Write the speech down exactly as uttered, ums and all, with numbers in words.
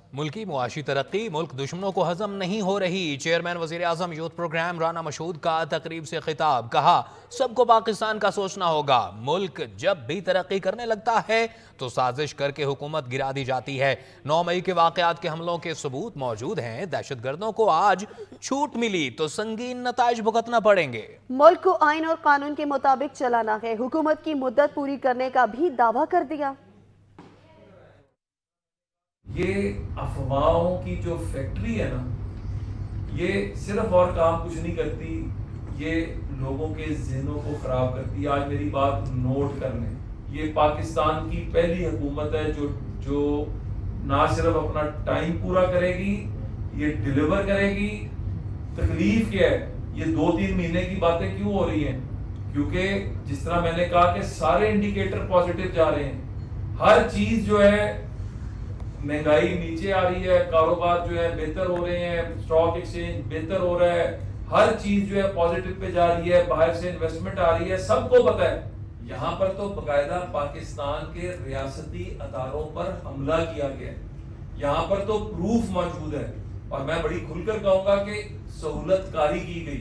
मुल्की मुआशी तरक्की मुल्क दुश्मनों को हजम नहीं हो रही। चेयरमैन वजीर आजम यूथ प्रोग्राम राना मशहूद का तकरीब से खिताब। कहा, सबको पाकिस्तान का सोचना होगा। मुल्क जब भी तरक्की करने लगता है तो साजिश करके हुकूमत गिरा दी जाती है। नौ मई के वाकयात के हमलों के सबूत मौजूद हैं। दहशत गर्दों को आज छूट मिली तो संगीन नताइज भुगतना पड़ेंगे। मुल्क को आइन और कानून के मुताबिक चलाना है। हुकूमत की मुद्दत पूरी करने का भी दावा कर दिया। ये अफवाहों की जो फैक्ट्री है ना, ये सिर्फ और काम कुछ नहीं करती, ये लोगों के जहनों को खराब करती है। आज मेरी बात नोट कर लें, ये पाकिस्तान की पहली हुकूमत है जो जो ना सिर्फ अपना टाइम पूरा करेगी, ये डिलीवर करेगी। तकलीफ क्या है, ये दो तीन महीने की बातें क्यों हो रही हैं? क्योंकि जिस तरह मैंने कहा कि सारे इंडिकेटर पॉजिटिव जा रहे हैं। हर चीज जो है, महंगाई नीचे आ रही है, कारोबार जो है बेहतर हो रहे हैं, स्टॉक एक्सचेंज बेहतर हो रहा है, हर चीज जो है पॉजिटिव पे जा रही है, बाहर से इन्वेस्टमेंट आ रही है, सबको पता है। यहाँ पर तो बकायदा पाकिस्तान के रियासती अदारों पर हमला किया गया, यहाँ पर तो प्रूफ मौजूद है और मैं बड़ी खुलकर कहूंगा कि सहूलतकारी की गई।